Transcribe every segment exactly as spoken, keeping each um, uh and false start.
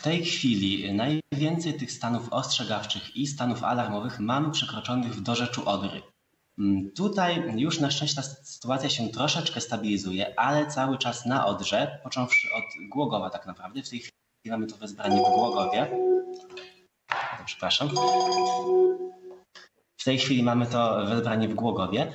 W tej chwili najwięcej tych stanów ostrzegawczych i stanów alarmowych mamy przekroczonych w dorzeczu Odry. Tutaj już na szczęście ta sytuacja się troszeczkę stabilizuje, ale cały czas na Odrze, począwszy od Głogowa tak naprawdę. W tej chwili mamy to wezbranie w Głogowie. O, przepraszam. W tej chwili mamy to wezbranie w Głogowie.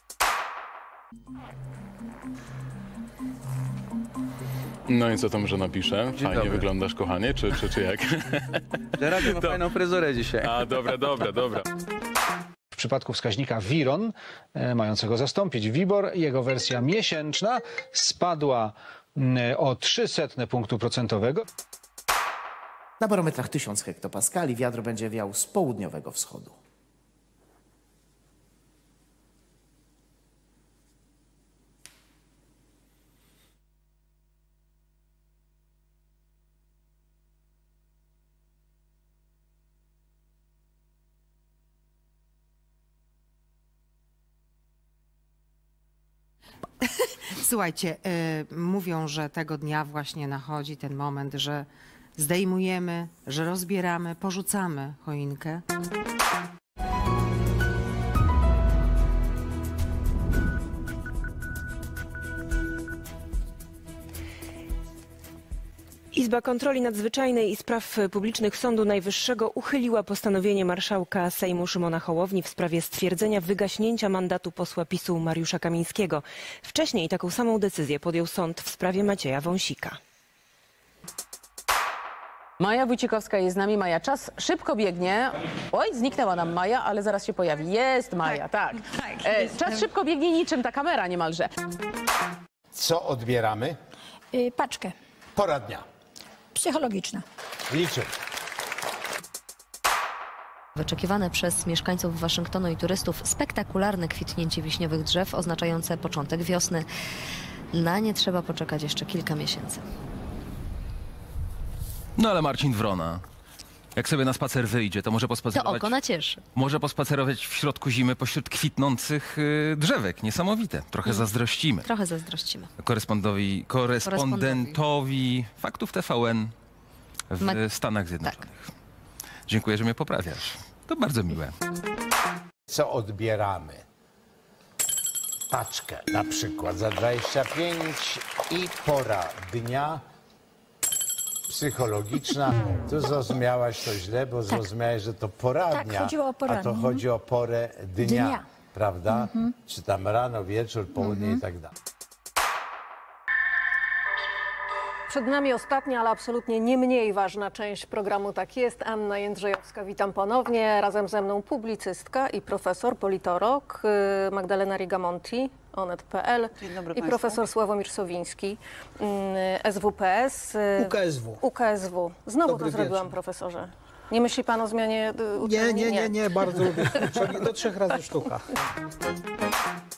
No i co tam, że napiszę? Fajnie dobry. wyglądasz, kochanie, czy, czy, czy jak? Że Radzi ma fajną fryzurę dzisiaj. A, dobra, dobra, dobra. W przypadku wskaźnika Wiron, e, mającego zastąpić WIBOR, jego wersja miesięczna spadła e, o trzy setne punktu procentowego. Na barometrach tysiąc hektopaskali wiatr będzie wiał z południowego wschodu. Słuchajcie, y, mówią, że tego dnia właśnie nachodzi ten moment, że zdejmujemy, że rozbieramy, porzucamy choinkę. Izba Kontroli Nadzwyczajnej i Spraw Publicznych Sądu Najwyższego uchyliła postanowienie marszałka Sejmu Szymona Hołowni w sprawie stwierdzenia wygaśnięcia mandatu posła PiSu Mariusza Kamińskiego. Wcześniej taką samą decyzję podjął sąd w sprawie Macieja Wąsika. Maja Wójcikowska jest z nami. Maja, czas szybko biegnie. Oj, zniknęła nam Maja, ale zaraz się pojawi. Jest Maja, tak. tak. E, czas szybko biegnie niczym ta kamera niemalże. Co odbieramy? Yy, paczkę. Pora dnia. Psychologiczna. Liczę. Wyczekiwane przez mieszkańców Waszyngtonu i turystów spektakularne kwitnięcie wiśniowych drzew oznaczające początek wiosny. Na nie trzeba poczekać jeszcze kilka miesięcy. No ale Marcin Wrona, jak sobie na spacer wyjdzie, to może To pospacerować... oko nacieszy. Może pospacerować w środku zimy pośród kwitnących y, drzewek. Niesamowite. Trochę zazdrościmy. Trochę zazdrościmy. Korespondowi, korespondentowi faktów T V N w Ma... Stanach Zjednoczonych. Tak. Dziękuję, że mnie poprawiasz. To bardzo miłe. Co odbieramy? Paczkę na przykład za dwadzieścia pięć i pora dnia. Psychologiczna. Tu zrozumiałaś to źle, bo tak. zrozumiałaś, że to pora tak, dnia, chodziło o porę. a to Mhm. chodzi o porę dnia, dnia. prawda? Mhm. Czy tam rano, wieczór, południe mhm. i tak dalej. Przed nami ostatnia, ale absolutnie nie mniej ważna część programu Tak jest. Anna Jędrzejowska, witam ponownie. Razem ze mną publicystka i profesor, politolog Magdalena Rigamonti, onet kropka pe el i profesor Sławomir Sowiński, S W P S. U K S W. U K S W. Znowu Dobry to zrobiłam, wieczór. profesorze. Nie myśli pan o zmianie uczelni? Nie, nie, nie, nie, bardzo lubię. Do trzech razy sztuka.